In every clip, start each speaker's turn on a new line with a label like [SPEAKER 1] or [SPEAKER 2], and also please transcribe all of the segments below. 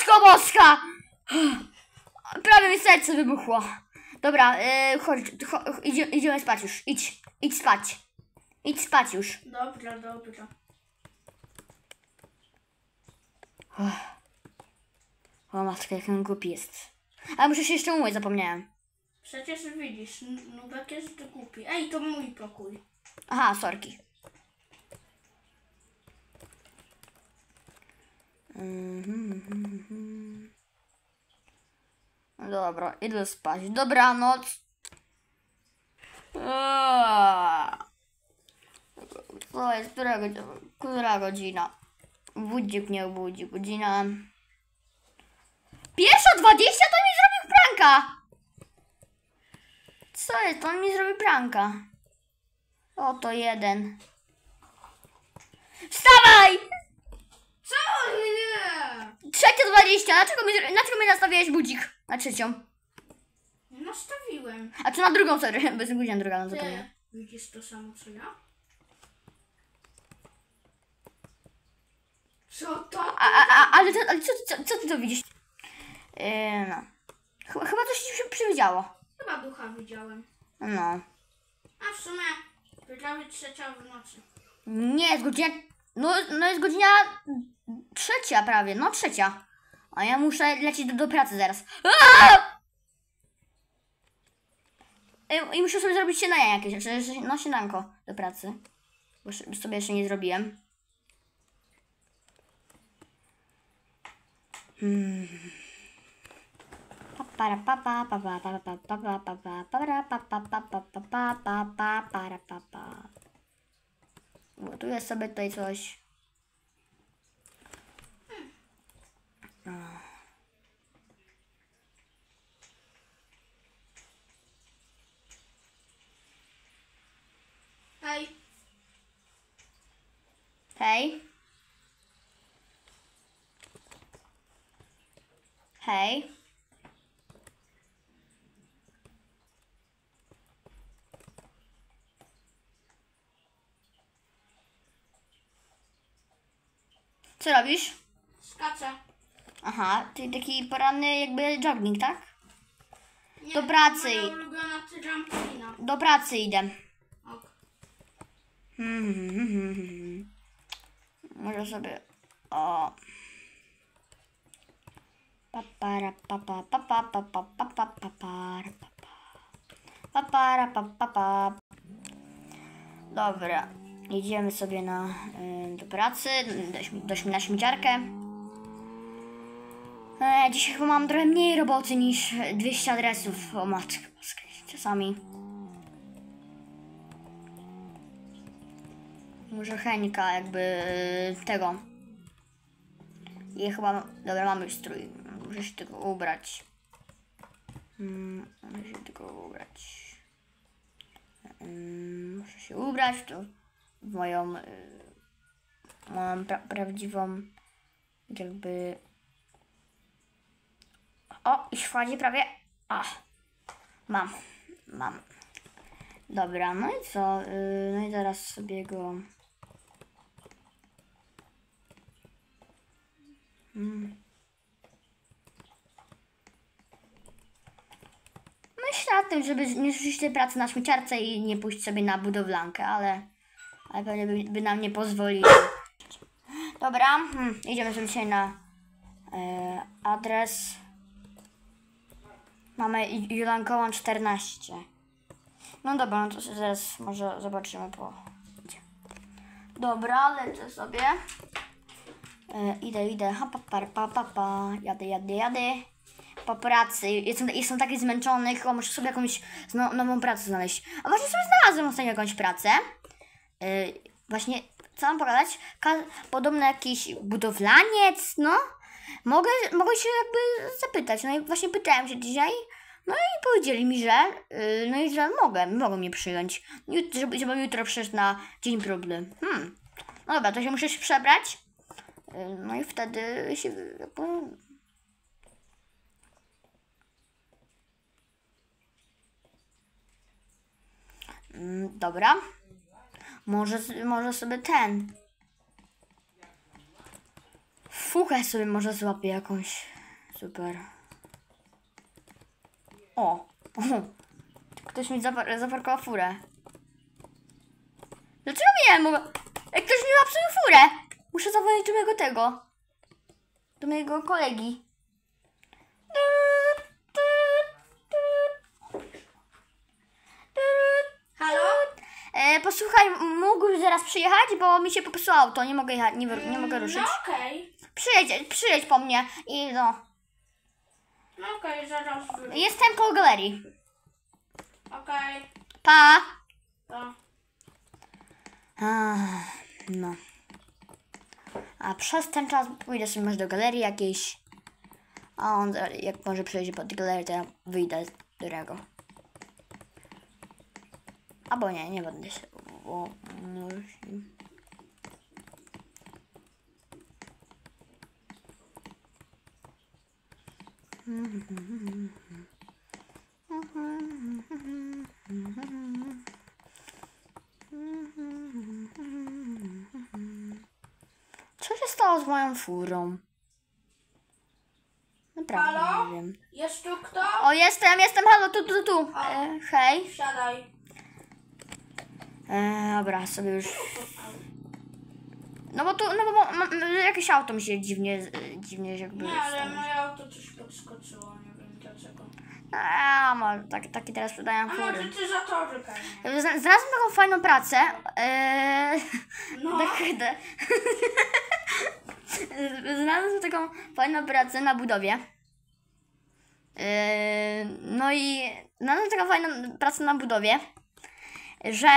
[SPEAKER 1] Matko Boska! Prawie mi serce wybuchło. Dobra, chodź, idziemy spać już. Idź spać. Idź spać już.
[SPEAKER 2] Dobra.
[SPEAKER 1] O matko, jak on głupi jest. Ale muszę się jeszcze umyć, zapomniałem.
[SPEAKER 2] Przecież widzisz, Nubek jest głupi. Ej, to mój pokój.
[SPEAKER 1] Aha, sorki. Dobra, idę spać. Dobranoc. To jest która godzina? Budzik nie obudzi. Godzina 1:20, to mi zrobił pranka. Co jest? On mi zrobił pranka. Oto jeden. Wstawaj!
[SPEAKER 2] Co? Nie!
[SPEAKER 1] 3:20. Dlaczego mi nastawiłeś budzik na 3?
[SPEAKER 2] Nastawiłem.
[SPEAKER 1] A czy na drugą, sorry, bez godzina druga, no to nie.
[SPEAKER 2] Widzisz to samo co ja? Co to?
[SPEAKER 1] Ale co ty to widzisz? No. Chyba coś ci się przywidziało.
[SPEAKER 2] Chyba ducha widziałem.
[SPEAKER 1] No.
[SPEAKER 2] A w sumie prawie 3 w nocy.
[SPEAKER 1] Nie, jest godzina... No jest godzina 3 prawie, no 3. A ja muszę lecieć do pracy zaraz. I muszę sobie zrobić śniadanie jakieś, znaczy no śniadanko do pracy. Bo sobie jeszcze nie zrobiłem. Gotuję sobie tutaj coś.
[SPEAKER 2] Hej.
[SPEAKER 1] Hej. Hej. Co robisz?
[SPEAKER 2] Skaczę.
[SPEAKER 1] Aha, ty taki poranny jakby jogging, tak?
[SPEAKER 2] Nie,
[SPEAKER 1] Do pracy.
[SPEAKER 2] moja ulubiona trampolina.
[SPEAKER 1] Do pracy idę.
[SPEAKER 2] Ok.
[SPEAKER 1] Może sobie... O... Papara papa papa papa papa papara papa. Papara papa papa. Dobra, idziemy sobie do pracy, na śmieciarkę. Dzisiaj chyba mam trochę mniej roboty niż 200 adresów. O matko boska, czasami. Może Henka jakby tego. I chyba, dobra, mamy już strój. Muszę się tylko ubrać. Muszę się ubrać to w moją prawdziwą jakby... O, już wchodzi prawie. Mam. Dobra, no i co? No i zaraz sobie go... Myślę o tym, żeby nie rzucić tej pracy na śmieciarce i nie pójść sobie na budowlankę, ale pewnie by nam nie pozwolili. Dobra, idziemy sobie dzisiaj na adres. Mamy Julankołą 14. No dobra, no to zaraz może zobaczymy po... Dobra, lecę sobie. Idę. Jadę. Po pracy. Jestem taki zmęczony, chyba muszę sobie jakąś nową pracę znaleźć. A właśnie sobie znalazłem ostatnio jakąś pracę. Właśnie, co mam pogadać? Podobno jakiś budowlaniec, no. Mogę się jakby zapytać. No i właśnie pytałem się dzisiaj. No i powiedzieli mi, że mogą mnie przyjąć. Żebym jutro przyszedł na dzień próbny. No dobra, to się muszę się przebrać. No i wtedy się... Dobra. Może sobie fuchę sobie może złapię jakąś. Super. O! Ktoś mi zaparkował furę. Dlaczego nie mogę? Jak ktoś mi ma psuł furę! Muszę zadzwonić do mojego tego. Do mojego kolegi.
[SPEAKER 2] Halo?
[SPEAKER 1] Posłuchaj, mógłbyś zaraz przyjechać, bo mi się popsuło auto. Nie mogę jechać, nie mogę ruszyć.
[SPEAKER 2] No okej.
[SPEAKER 1] Przyjedź po mnie i no.
[SPEAKER 2] No okej, zaraz
[SPEAKER 1] Jestem koło galerii.
[SPEAKER 2] Okej.
[SPEAKER 1] Pa!
[SPEAKER 2] To.
[SPEAKER 1] No. A przez ten czas pójdę sobie może do galerii jakiejś. A on jak może przejdzie pod galerię, to ja wyjdę do niego. Albo nie będę się. Bo, no, co się stało z moją furą? Naprawdę
[SPEAKER 2] Halo?
[SPEAKER 1] nie wiem.
[SPEAKER 2] Jest tu kto?
[SPEAKER 1] O, jestem, halo, tu. Hej.
[SPEAKER 2] Wsiadaj.
[SPEAKER 1] Dobra, sobie już. No bo jakieś auto mi się dziwnie jakby.
[SPEAKER 2] Nie, ale
[SPEAKER 1] stało.
[SPEAKER 2] moje auto coś podskoczyło, nie wiem dlaczego.
[SPEAKER 1] Może taki teraz sprzedają
[SPEAKER 2] A może
[SPEAKER 1] fury.
[SPEAKER 2] ty za tory pewnie.
[SPEAKER 1] Znalazłem taką fajną pracę.
[SPEAKER 2] No.
[SPEAKER 1] Znalazłem taką fajną pracę na budowie. No i znalazłem taką fajną pracę na budowie, że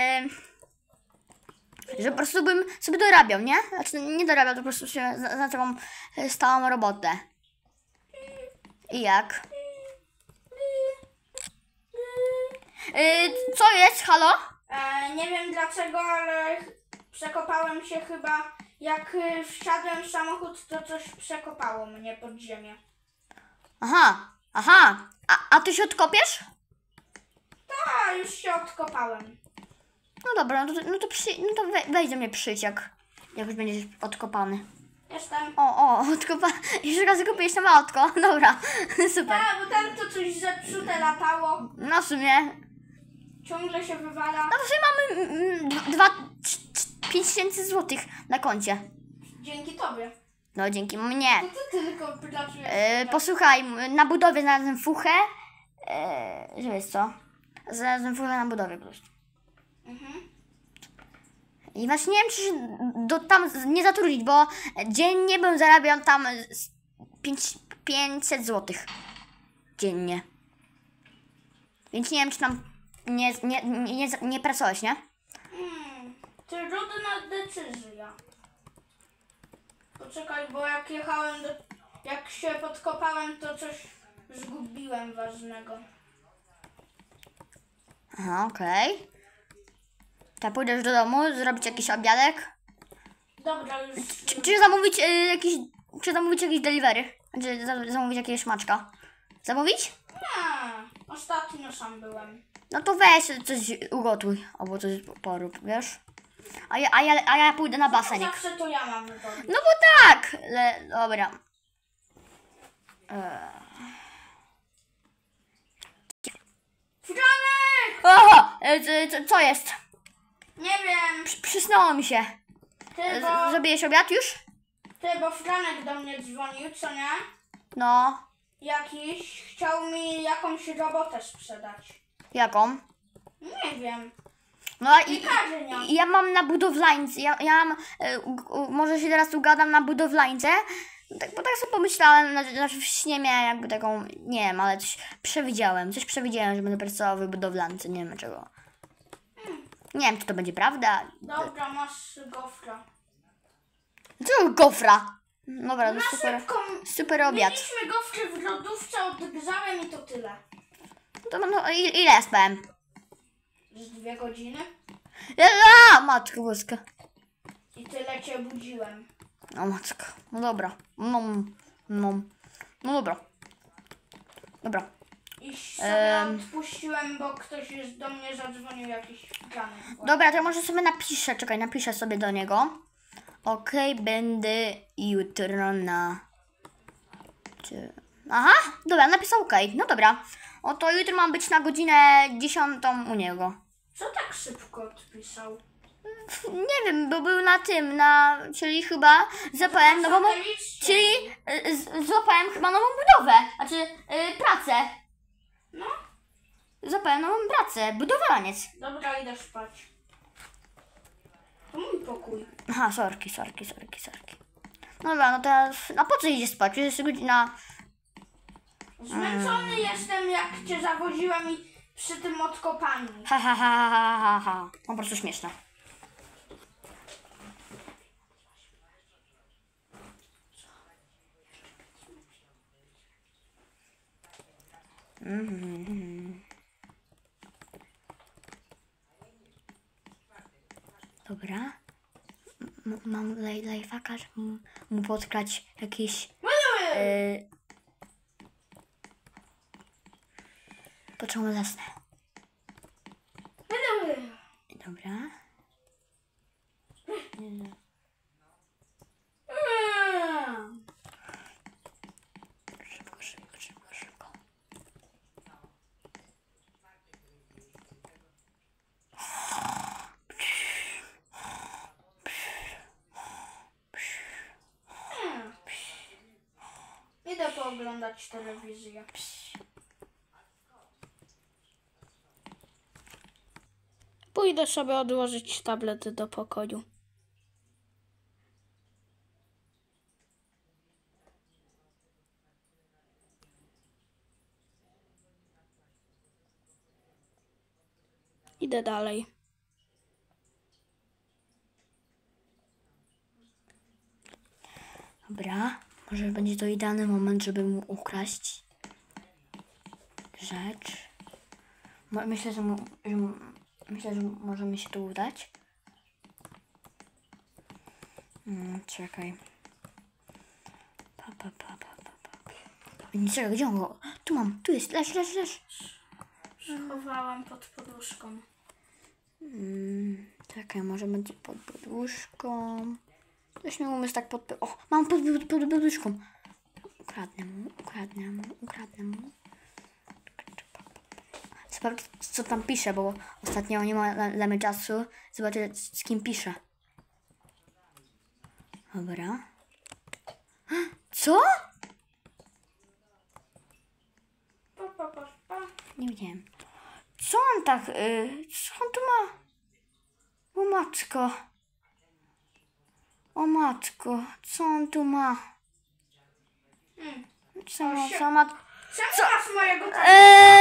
[SPEAKER 1] po prostu bym sobie dorabiał, nie? Znaczy nie dorabiał, to po prostu się za taką stałą robotę. I jak? Co jest? Halo?
[SPEAKER 2] Nie wiem dlaczego, ale przekopałem się chyba. Jak wsiadłem w samochód, to coś przekopało mnie pod ziemię.
[SPEAKER 1] Aha. A ty się odkopiesz?
[SPEAKER 2] A, już się odkopałem.
[SPEAKER 1] No dobra, no to wejdź do mnie przyjdź, jak już będziesz odkopany.
[SPEAKER 2] Jestem.
[SPEAKER 1] Jeszcze raz zakopiesz tam autko. Dobra, super.
[SPEAKER 2] A, bo tam to coś zepsute latało.
[SPEAKER 1] No w sumie.
[SPEAKER 2] Ciągle się wywala.
[SPEAKER 1] No w sumie mamy 5000 złotych na koncie.
[SPEAKER 2] Dzięki tobie.
[SPEAKER 1] No dzięki mnie.
[SPEAKER 2] To ty tylko pracujesz.
[SPEAKER 1] Posłuchaj, na budowie znalazłem fuchę. Że wiesz co? Znalazłem fuchę na budowie po prostu. I właśnie nie wiem, czy się tam nie zatrudnić, bo dziennie bym zarabiał tam 500 złotych. Dziennie. Więc nie wiem, czy tam nie pracować, nie?
[SPEAKER 2] Trudna decyzja. Poczekaj, bo jak się podkopałem, to coś zgubiłem ważnego.
[SPEAKER 1] Aha, okej. To pójdziesz do domu, zrobić jakiś obiadek.
[SPEAKER 2] Dobra, już.
[SPEAKER 1] Czy zamówić jakieś delivery? Czy zamówić jakiegoś smaczka? Zamówić?
[SPEAKER 2] Nie, ostatnio sam byłem.
[SPEAKER 1] No to weź coś ugotuj, albo coś porób, wiesz? A ja pójdę na basenik.
[SPEAKER 2] Zawsze to ja mam robić.
[SPEAKER 1] No bo tak! Dobra.
[SPEAKER 2] Franek!
[SPEAKER 1] Oho! Co jest?
[SPEAKER 2] Nie wiem.
[SPEAKER 1] Przysnęło mi się. Zrobiłeś obiad już?
[SPEAKER 2] Bo Franek do mnie dzwonił, co nie?
[SPEAKER 1] No.
[SPEAKER 2] Jakiś chciał mi jakąś robotę sprzedać.
[SPEAKER 1] Jaką?
[SPEAKER 2] Nie wiem.
[SPEAKER 1] No
[SPEAKER 2] Piekarnia.
[SPEAKER 1] ja mam na budowlańce. Ja mam. Może się teraz ugadam na budowlańce. Tak, bo tak sobie pomyślałem, znaczy w śnie miałem jakby taką, nie wiem, ale coś przewidziałem, że będę pracował w budowlance, nie wiem czego. Nie wiem, czy to będzie prawda.
[SPEAKER 2] Dobra, masz gofra.
[SPEAKER 1] Co gofra? Dobra,
[SPEAKER 2] Na
[SPEAKER 1] to
[SPEAKER 2] szybko.
[SPEAKER 1] super obiad.
[SPEAKER 2] Mieliśmy gofry w lodówce, odgrzałem i to tyle.
[SPEAKER 1] Ile ja spałem?
[SPEAKER 2] Z 2 godziny
[SPEAKER 1] Matko boska.
[SPEAKER 2] i tyle cię budziłem.
[SPEAKER 1] O matko, no dobra. No dobra. Dobra.
[SPEAKER 2] I sobie odpuściłem, bo ktoś już do mnie zadzwonił jakiś Franek.
[SPEAKER 1] Dobra, to ja może sobie napiszę sobie do niego. Okej, będę jutro na... Aha, dobra, napisał OK. No dobra. Oto jutro mam być na godzinę 10 u niego.
[SPEAKER 2] Co tak szybko odpisał?
[SPEAKER 1] Nie wiem, bo był na tym, czyli chyba złapałem nową, złapałem chyba nową budowę, znaczy pracę.
[SPEAKER 2] No.
[SPEAKER 1] Złapałem nową pracę, budowlaniec.
[SPEAKER 2] Dobra, idę spać. To mój pokój.
[SPEAKER 1] Aha, sorki. Dobra, no teraz, a po co idzie spać? Już jest godzina...
[SPEAKER 2] Zmęczony jestem, jak cię zawoziłem i przy tym odkopaniu.
[SPEAKER 1] Ha. Po prostu śmieszne. Dobra. Mam lifehacka, żeby mu podkrać jakiś... Poczemu zasnę. Dobra. Szybko.
[SPEAKER 2] Idę pooglądać telewizję.
[SPEAKER 3] Pójdę sobie odłożyć tablety do pokoju. Idę dalej.
[SPEAKER 1] Dobra. Może będzie to idealny moment, żeby mu ukraść rzecz. Myślę, że może mi się to udać. Czekaj. Czekaj, gdzie on go? Tu mam, tu jest, leż.
[SPEAKER 2] Schowałam pod poduszką.
[SPEAKER 1] Czekaj, może będzie pod poduszką. Coś mi umysł tak pod... O, mam pod poduszką. Ukradnę mu. Sprawdź, co tam pisze, bo ostatnio nie mamy czasu. Zobaczę, z kim pisze. Dobra. Co?
[SPEAKER 2] Pa.
[SPEAKER 1] Nie widziałem. Co on tak... co on tu ma? O matko, co on tu ma? Co ma?
[SPEAKER 2] Czemu masz mojego telefonu?